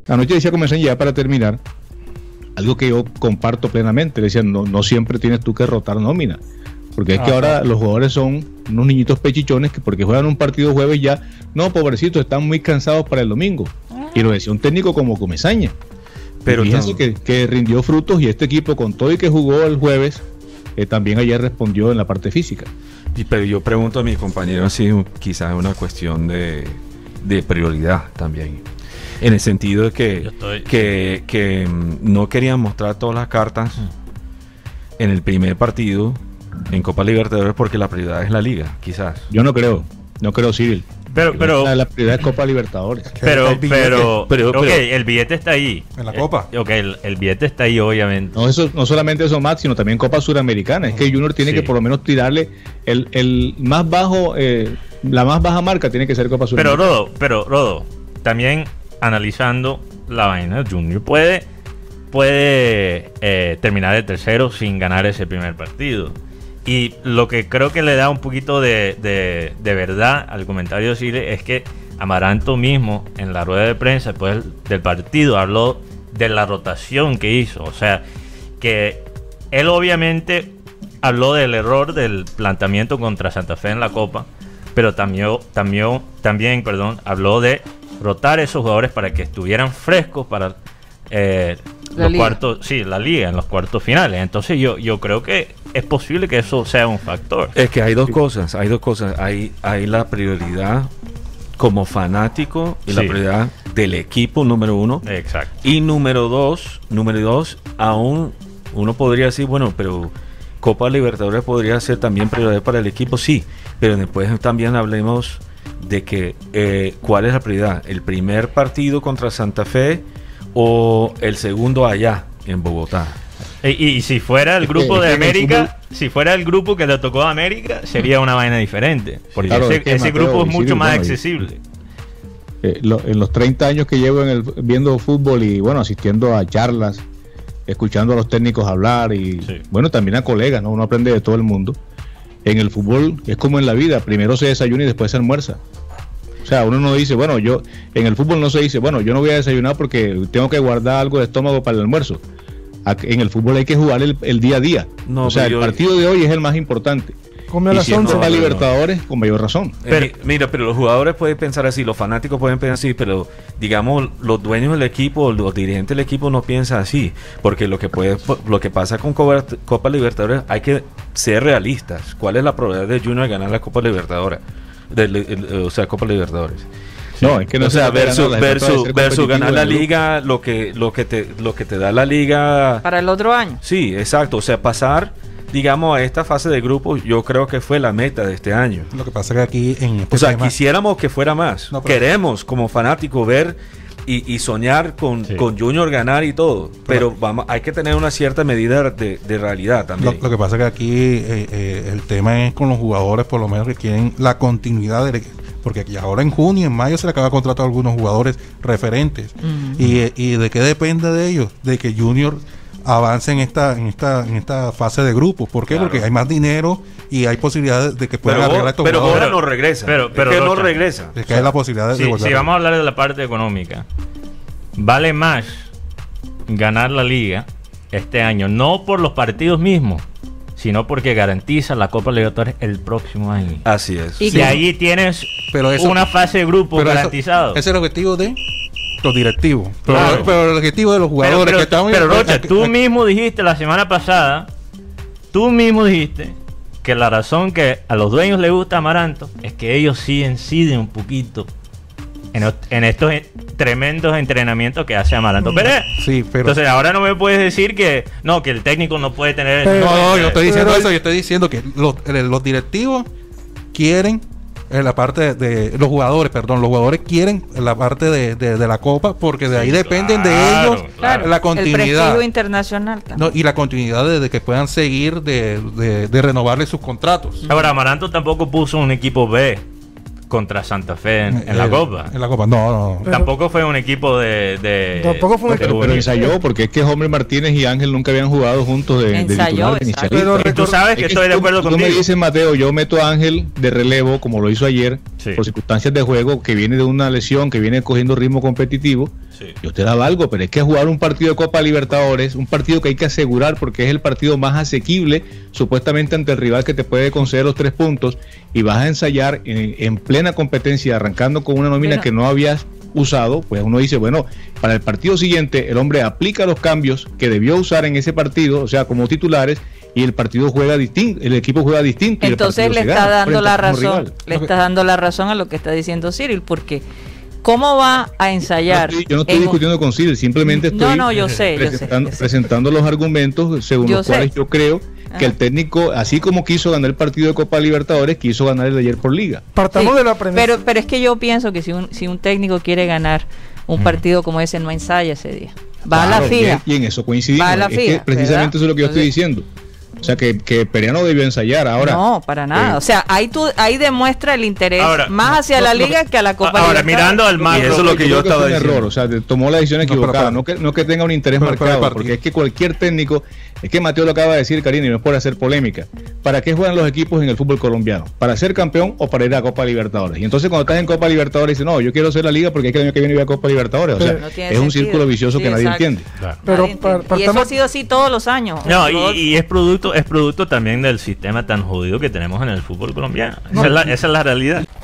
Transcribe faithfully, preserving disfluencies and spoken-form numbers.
Anoche decía Comesaña, ya para terminar, algo que yo comparto plenamente. Le decía, no, no siempre tienes tú que rotar nómina, porque es que ahora los jugadores son unos niñitos pechichones que porque juegan un partido jueves ya, no, pobrecitos, están muy cansados para el domingo. Y lo decía un técnico como Comesaña. Pero fíjense que, que rindió frutos, y este equipo, con todo y que jugó el jueves, eh, también ayer respondió en la parte física. Y, pero yo pregunto a mis compañeros si quizás es una cuestión de, de prioridad también. En el sentido de que, estoy... que, que no querían mostrar todas las cartas en el primer partido en Copa Libertadores porque la prioridad es la Liga, quizás. Yo no creo, no creo, Cyril. Pero, pero la, la prioridad es Copa Libertadores. Pero, el pero, pero, pero, ok, pero, el billete está ahí. En la Copa. Eh, ok, el, el billete está ahí, obviamente. No, eso, no solamente eso, Max, sino también Copa Suramericana. Es que Junior tiene sí. que por lo menos tirarle el, el más bajo, eh, la más baja marca tiene que ser Copa Suramericana. Pero Rodo, pero Rodo, también analizando la vaina, Junior puede, puede eh, terminar de tercero sin ganar ese primer partido. Y lo que creo que le da un poquito de, de, de verdad al comentario de Chile es que Amaranto mismo en la rueda de prensa después del partido habló de la rotación que hizo. O sea, que él obviamente habló del error del planteamiento contra Santa Fe en la Copa, pero también, también, también perdón, habló de rotar esos jugadores para que estuvieran frescos para eh, los liga. cuartos, sí, la liga, en los cuartos finales. Entonces yo, yo creo que es posible que eso sea un factor. Es que hay dos cosas, hay dos cosas. Hay, hay la prioridad como fanático y sí. la prioridad del equipo, número uno. Exacto. Y número dos, número dos, aún uno podría decir, bueno, pero Copa Libertadores podría ser también prioridad para el equipo, sí. Pero después también hablemos de que eh, ¿cuál es la prioridad? ¿El primer partido contra Santa Fe o el segundo allá en Bogotá? Y, y, y si fuera el grupo de América, si fuera el grupo que le tocó a América, sería una vaina diferente, porque claro, ese, es que ese Mateo, grupo es mucho sí, más bueno, accesible. Eh, lo, en los treinta años que llevo en el, viendo fútbol y bueno, asistiendo a charlas, escuchando a los técnicos hablar y sí. bueno, también a colegas, ¿no? Uno aprende de todo el mundo. En el fútbol es como en la vida, primero se desayuna y después se almuerza. O sea, uno no dice, bueno, yo en el fútbol no se dice, bueno, yo no voy a desayunar porque tengo que guardar algo de estómago para el almuerzo. En el fútbol hay que jugar el, el día a día. No, o sea, el yo... partido de hoy es el más importante. Come a y las si once. No, Libertadores, con mayor razón. Pero, eh, mira, pero los jugadores pueden pensar así, los fanáticos pueden pensar así, pero digamos los dueños del equipo, los dirigentes del equipo no piensan así, porque lo que puede, lo que pasa con Copa, Copa Libertadores hay que ser realistas. ¿Cuál es la probabilidad de Junior ganar la Copa Libertadores? De, de, de, o sea, Copa Libertadores. No, es que no, o sea, versus, versus, versus ganar la liga, lo que, lo que te, lo que te da la liga para el otro año. Sí, exacto. O sea, pasar, digamos, a esta fase de grupos, yo creo que fue la meta de este año. Lo que pasa es que aquí en este o sea, tema... quisiéramos que fuera más. No, pero... Queremos, como fanáticos, ver y, y soñar con, sí. con Junior ganar y todo. Pero, pero vamos, hay que tener una cierta medida de, de realidad también. Lo, lo que pasa es que aquí eh, eh, el tema es con los jugadores, por lo menos, que quieren la continuidad del equipo. Porque aquí ahora en junio, en mayo se le acaba de contratar a algunos jugadores referentes. Uh-huh. y, y de qué depende de ellos, de que Junior avance en esta en esta en esta fase de grupos. ¿Por qué? Claro. Porque hay más dinero y hay posibilidades de que puedan pero arreglar estos pero jugadores. Pero ahora no regresa. Pero, pero es que Rocha, no regresa. Es que hay la posibilidad de, si, de volver. Si vamos a hablar de la parte económica, vale más ganar la liga este año, no por los partidos mismos, sino porque garantiza la Copa Libertadores el próximo año. Así es. Y sí. ahí tienes pero eso, una fase de grupo garantizado. Ese es el objetivo de los directivos. Pero, claro. pero el objetivo de los jugadores pero, pero, que estamos... Pero Rocha, tú mismo dijiste la semana pasada, tú mismo dijiste que la razón que a los dueños les gusta Amaranto es que ellos sí inciden un poquito en, en estos tremendos entrenamientos que hace Amaranto Pérez. Sí, pero... Entonces ahora no me puedes decir que no, que el técnico no puede tener... Pero, no, no, yo estoy diciendo pero, eso, yo estoy diciendo que los, los directivos quieren en la parte de, de los jugadores, perdón, los jugadores quieren la parte de, de, de la Copa porque de ahí sí, dependen claro, de ellos claro. la continuidad. El prestigio internacional también. No, y la continuidad de, de que puedan seguir de, de, de renovarle sus contratos. Ahora, Amaranto tampoco puso un equipo B contra Santa Fe en, en eh, la Copa. En la Copa, no, no. Pero, tampoco fue un equipo de... de tampoco fue un equipo. Pero, pero ensayó, porque es que Homer Martínez y Ángel nunca habían jugado juntos de, ensayó, de titular pero tú sabes que, que estoy de acuerdo tú, contigo. Tú me dices, Mateo, yo meto a Ángel de relevo, como lo hizo ayer, sí. por circunstancias de juego, que viene de una lesión, que viene cogiendo ritmo competitivo, sí. yo te daba algo, pero es que jugar un partido de Copa Libertadores, un partido que hay que asegurar porque es el partido más asequible, supuestamente ante el rival que te puede conceder los tres puntos, y vas a ensayar en, en plena competencia, arrancando con una nómina pero, que no habías usado, pues uno dice, bueno, para el partido siguiente el hombre aplica los cambios que debió usar en ese partido, o sea, como titulares, y el partido juega distinto, el equipo juega distinto. Entonces le está dando la razón, le está dando la razón a lo que está diciendo Cyril, porque ¿cómo va a ensayar? No estoy, yo no estoy discutiendo un... con Cyril, simplemente estoy no, no, yo sé, presentando, yo sé, yo presentando sé. los argumentos según yo los sé. cuales yo creo que el técnico, así como quiso ganar el partido de Copa Libertadores, quiso ganar el de ayer por Liga. Partamos sí, de la premisa. Pero, pero es que yo pienso que si un, si un técnico quiere ganar un mm. partido como ese, no ensaya ese día. Va claro, a la fija. Y en eso coincidimos. Va a la es fija, que precisamente ¿verdad? eso es lo que yo estoy diciendo. O sea, que, que Perea no debió ensayar ahora. No, para nada. Eh, o sea, ahí tú ahí demuestra el interés ahora, más hacia no, la no, liga que a la Copa Ahora, mirando al mar, eso es lo que yo, yo estaba diciendo. Error, o sea, tomó la decisión equivocada. No, pero, pero, no, que, no que tenga un interés pero, marcado, pero, porque es que cualquier técnico, es que Mateo lo acaba de decir, Karina, y no es por hacer polémica. ¿Para qué juegan los equipos en el fútbol colombiano? ¿Para ser campeón o para ir a Copa Libertadores? Y entonces cuando estás en Copa Libertadores dices, no, yo quiero ser la liga porque es que el año que viene voy a Copa Libertadores. O sea, no es sentido. Un círculo vicioso sí, que nadie exacto. entiende. Claro. Pero, entiende. Para, y eso ha sido así todos los años. No, y, y es producto es producto también del sistema tan jodido que tenemos en el fútbol colombiano. No. Esa, es la, esa es la realidad.